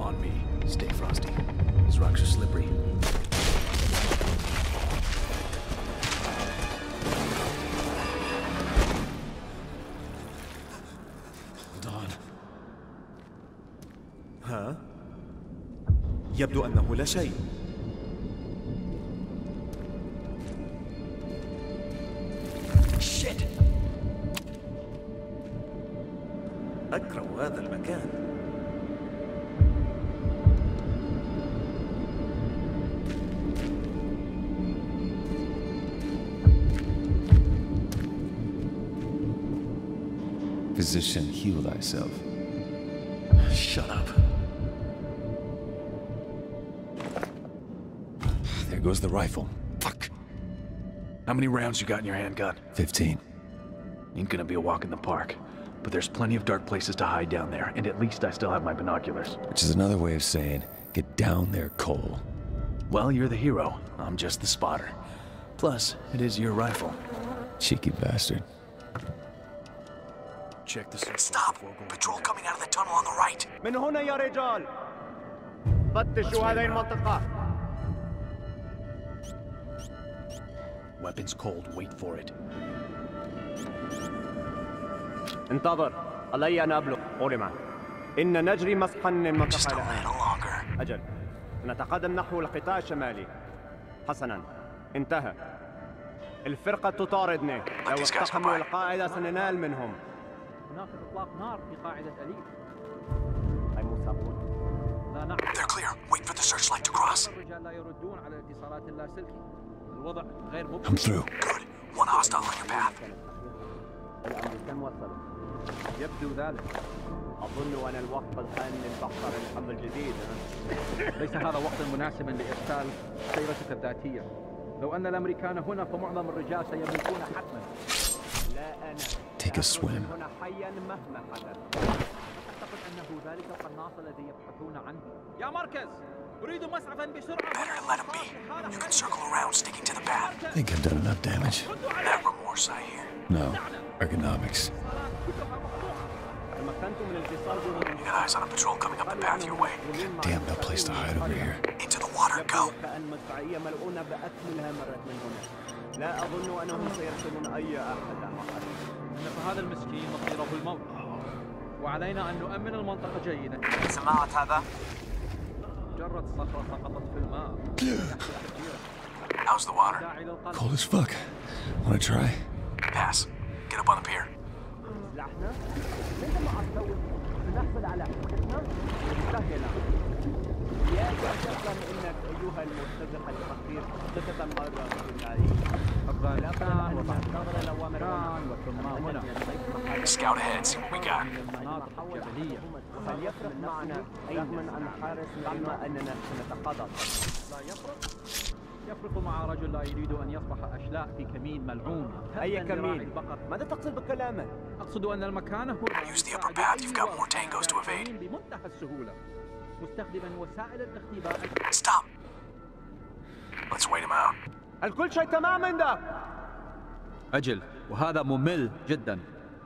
On me. Stay frosty. These rocks are slippery. ها؟ يبدو أنه لا شيء. Shit. أكره هذا المكان. Physician, heal thyself. Shut up. There goes the rifle. Fuck. How many rounds you got in your handgun? 15. Ain't gonna be a walk in the park. But there's plenty of dark places to hide down there, and at least I still have my binoculars. Which is another way of saying, get down there, Cole. Well, you're the hero. I'm just the spotter. Plus, it is your rifle. Cheeky bastard. Check the circle. Stop! Patrol coming out of the tunnel on the right. من هنا يا رجال. فتشوا هذه المنطقة. Weapons cold. Wait for it. انتظر. علي أن أبلغ. أولما. إن نجري مسحا للمنطقة الآن. أجل. نتقدم نحو القطاع الشمالي. حسنا. انتهى. الفرقة تطاردني. لو اقتحموا القاعدة سننال منهم. هناك إطلاق نار في قاعدة أليف. أي مساقون. لا نعم. They're clear. Wait for the searchlight to cross. الرجال لا يردون على الاتصالات اللاسلكي. الوضع غير مبرر. I'm through. Good. One hostile on your path. الأمريكان وصلوا. يبدو ذلك. أظن أن الوقت الآن للبحث عن الحمل الجديد. ليس هذا وقتا مناسبا لإرسال سيرتك الذاتية. لو أن الأمريكان هنا فمعظم الرجال سيموتون حتما. لا أنا. Take a swim. هنا حيا مهما حدث. أعتقد أنه ذلك القناص الذي يبحثون عنه. يا مركز، أريد مسعفا بسرعة. Better let him be. You can circle around, sticking to the path. I think I've done enough damage. That remorse I hear. No. Ergonomics. You got eyes on a patrol coming up the path your way. Damn, no place to hide over here. Into the water, go. لا أظن أنهم سيرسلون أي أحد. إن فهذا المسكين مصيره الموت. وعلينا أن نؤمن المنطقة جيدا. سمعت هذا؟ مجرد صخرة سقطت في الماء. How's the water? Cold as fuck. Wanna try? Pass. Get up on the pier. سلاحنا؟ ليس مع السوء. سنحصل على حقنا سهلة. يا تفهم إنك أيها المرتزق الفقير ستتمرد بالله. أفغانستان وبعد الأوامر وثم هنا. Scout ahead, see what we got. المناطق الجبلية. هل يفرق معنا رغم أن حارس العلم أننا سنتقاضى؟ لا يفرق. يفرق مع رجل لا يريد أن يصبح أشلاء في كمين ملعون. أي كمين؟ ماذا تقصد بكلامك؟ أقصد أن المكان هو Use the upper path, you've got more tangos to evade. بمنتهى السهولة. مستخدما وسائل الاختباء. Stop. Let's wait him out. الكل شيء تمام عندك؟ أجل، وهذا ممل جدا.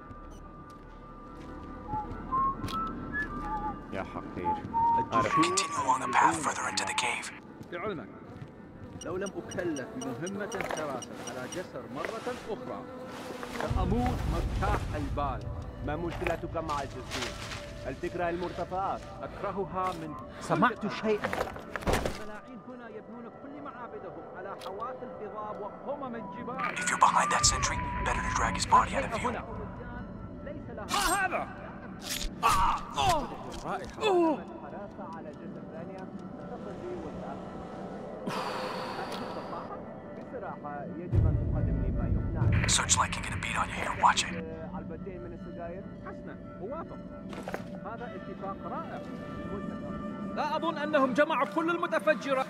يا حقير. Continue along the path further into the cave. لعلمك، لو لم أكلف بمهمة حراسة على جسر مرة أخرى سأموت مرتاح البال. ما مشكلتك مع الجسور؟ هل تكره المرتفعات؟ أكرهها من سمعت شيئا. الملاعين هنا يبنون كل معابدهم على حواف الهضاب وقمم الجبال. If you're behind that sentry, better to drag his body out of view. ليس لها. ما هذا؟ حراسة على جسر ثانية ستقضي وسأخذ. بصراحة يجب أن تقدم لي ما يقنعني. Searchlight can get a beat on you here, watch it. علبتين من السجاير. حسنا، أوافق. هذا اتفاق رائع. لا أظن أنهم جمعوا كل المتفجرات.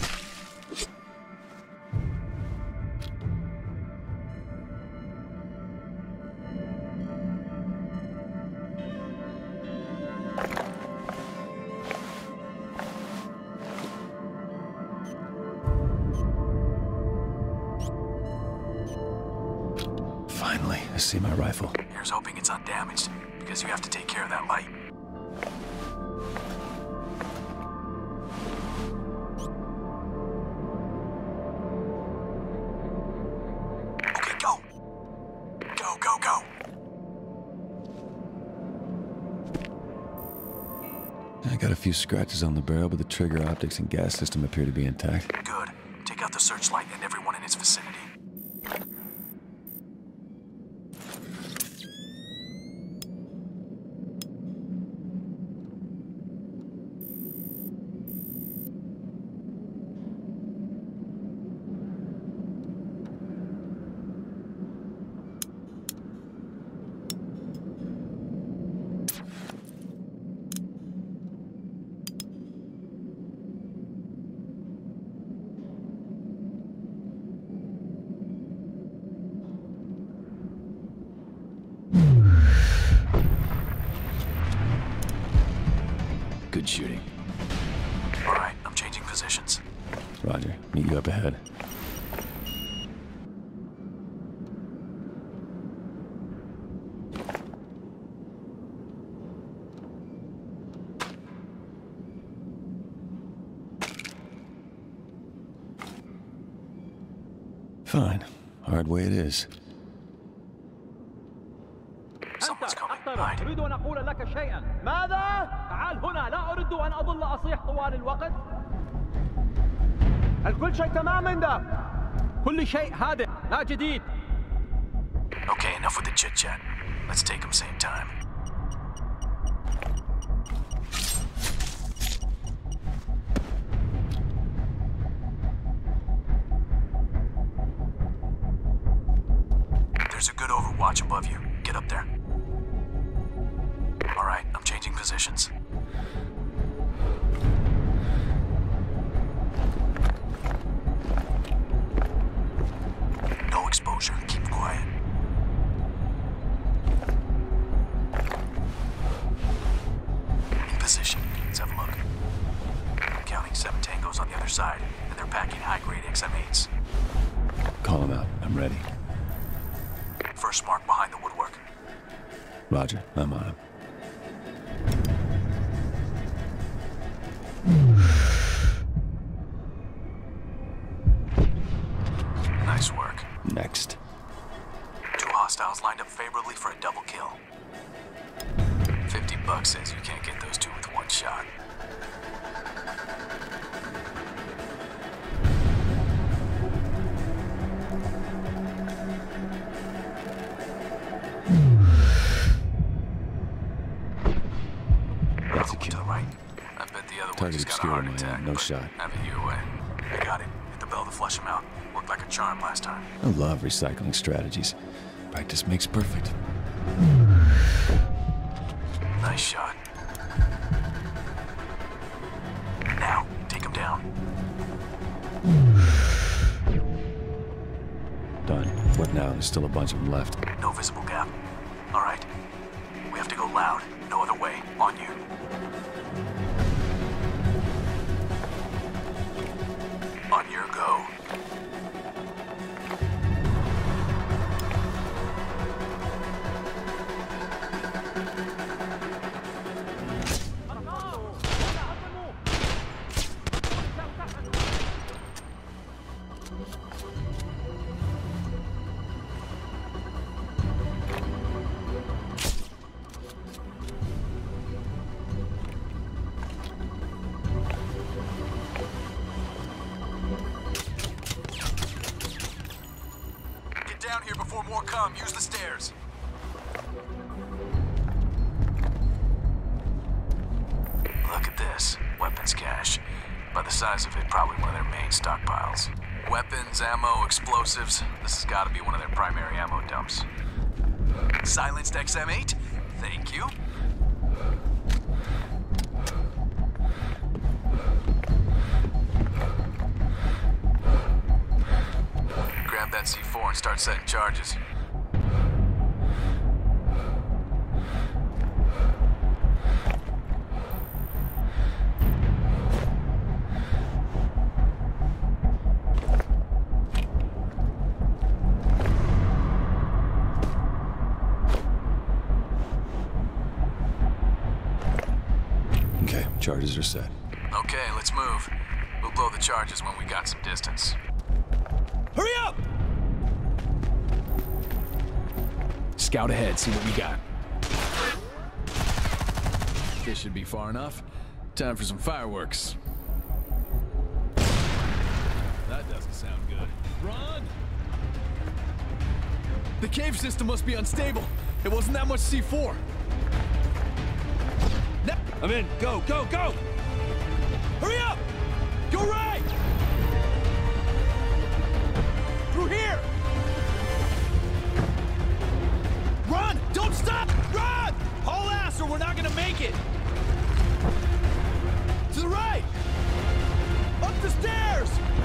Finally, I see my rifle. Here's hoping it's undamaged, because you have to take care of that light. I got a few scratches on the barrel, but the trigger optics and gas system appear to be intact. Good. Take out the searchlight and everyone in its vicinity. Good shooting. All right, I'm changing positions. Roger. Meet you up ahead. Fine. Hard way it is. Someone's coming. أنت Hide. أريد أن أقول لك شيئا. ماذا؟ تعال هنا، لا أريد أن أظل أصيح طوال الوقت. هل كل شيء تمام عندك؟ كل شيء هادئ، لا جديد. Okay, enough with the chit-chat. Let's take them same time. There's a good overwatch above you. Get up there. All right, I'm changing positions. No exposure. Keep quiet. In position. Let's have a look. I'm counting 7 tangos on the other side, and they're packing high-grade XM8s. Call him out. I'm ready. First mark behind the woodwork. Roger. I'm on him. Nice work. Next. 2 hostiles lined up favorably for a double kill. $50 says you can't get those 2 with 1 shot. That's a To the kill. right. I bet the other one Target just got a obscured heart on my attack. end. No but shot. Have it your way. I got it. Hit the bell to flush him out. Worked like a charm last time. I love recycling strategies. Practice makes perfect. Nice shot. Now, take him down. Done. What now? There's still a bunch of them left. No visible gap. All right. We have to go loud. No other way. On you. On your go. Get down here before more come. Use the stairs. Look at this. Weapons cache. By the size of it, probably one of their main stockpiles. Weapons, ammo, explosives. This has got to be one of their primary ammo dumps. Silenced XM8? Thank you. Grab that C4 and start setting charges. Okay, charges are set. Okay, let's move. We'll blow the charges when we got some distance. Hurry up! Scout ahead, see what we got. This should be far enough. Time for some fireworks. That doesn't sound good. Run! The cave system must be unstable. It wasn't that much C4. I'm in. Go, go, go! Hurry up! Go right! Through here! Run! Don't stop! Run! Haul ass or we're not gonna make it! To the right! Up the stairs!